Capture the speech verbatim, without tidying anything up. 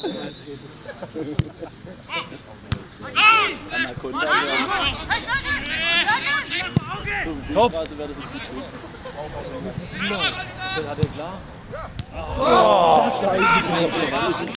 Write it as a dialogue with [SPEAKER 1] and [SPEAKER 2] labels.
[SPEAKER 1] Top!
[SPEAKER 2] Also wäre das nicht gut.
[SPEAKER 1] Das ist die Nummer. Hat er klar?
[SPEAKER 3] Oh, Scheiße.